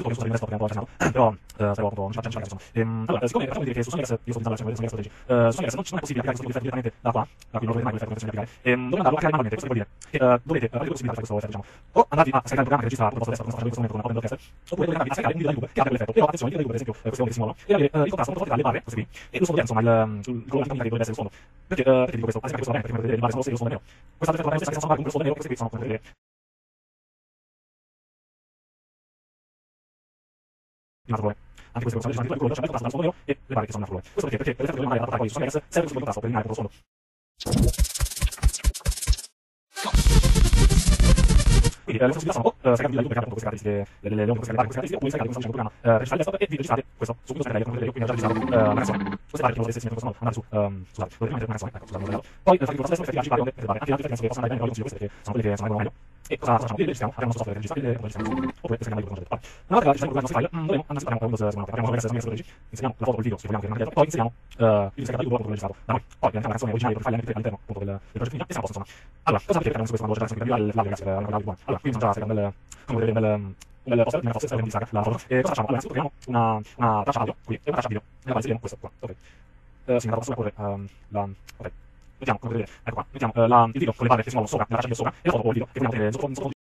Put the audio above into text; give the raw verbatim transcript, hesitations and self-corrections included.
che su Sony Vegas sto un po' però eh, spero appunto non ci facciamo insomma. Ehm, allora, siccome facciamo dire che su Sony Vegas io sto utilizzando la versione Sony Vegas dodici, eh, su Sony Vegas non, non è possibile applicare questo tipo di effetto direttamente da qua, da qui non lo vedete mai l'effetto che possiamo applicare. Ehm, dovete andarlo a creare manualmente, questo vuol dire che eh, dovete avere due possibilità per questo effetto, diciamo. O andarvi a scaricare il programma che registra appunto il vostro desktop, come sto facendo in questo momento con Open Broadcaster, oppure dovete andarvi a scaricare un video da YouTube che abbia quell'effetto. Però attenzione, il video da YouTube, per esempio, eh, questi che si muovono, deve avere eh, il contrasto molto forte tra le barre, queste qui, e lo sfondo insomma il, il colore che dovrebbe essere il sfondo. Perché, eh, perché dico questo? Ad esempio questo va bene, perché vedete le barre sono rosse e lo sfondo è nero. Quest'altro effetto va bene lo stesso, che sono barre con lo sfondo nero, queste qui sono come vedete in altro colore. Anche queste cose sono il colore, c'è il contrasto dal sfondo nero e le barre che sono in altro colore. Questo perché? Perché l'effetto che dobbiamo fare poi su Sony Vegas serve questo tipo di contrasto per eliminare quello sfondo. Quindi eh, le possibilità sono o eh, scaricare video da YouTube che ha appunto queste caratteristiche, le, le, le onde, queste barre, queste caratteristiche, oppure scaricate questo programma eh, registrare il desktop e vi registrate questo su Windows tre, come vedete io quindi ho già registrato eh, la canzone. Queste barre che lo vedete in questo modo, andate su, um, scusate, dovete mettere una canzone, ecco, scusate, non poi eh, fate il processo, effettivamente varie onde, queste barre, anche altri effetti che possono andare bene, però io consiglio queste perché sono quelle che sono meglio. E cosa facciamo? Li registriamo, abbiamo il nostro software che registra e registriamo su, oppure scriviamo YouTube, come ho detto. Una volta che registriamo i nostri file, mm, dovremo anzitutto apriamo Windows, apriamo Sony Vegas dodici, inseriamo la foto col video, se vogliamo che rimanga dietro, poi inseriamo eh, il segreto YouTube registrato da noi. Poi pianiamo la canzone originale con i file M P tre all'interno appunto del, del progetto e siamo a posto insomma. Allora, cosa avete che abbiamo su questo quando c'è la canzone per l'audio, ragazzi, per l'audio buono. Allora, qui sono già scaricando il, come vedete, un bel un bel poster, una poster di saga, la foto. E cosa facciamo? Allora, innanzitutto creiamo una, una traccia audio qui e una traccia video, nella quale inseriamo questo qua, ok. Eh, sì, andato sopra um, la, ok. Mettiamo, come vedete, ecco qua, mettiamo uh, la, il video con le barre che si muovono sopra, nella traccia video sopra, e la foto con il video che vogliamo tenere sotto, sotto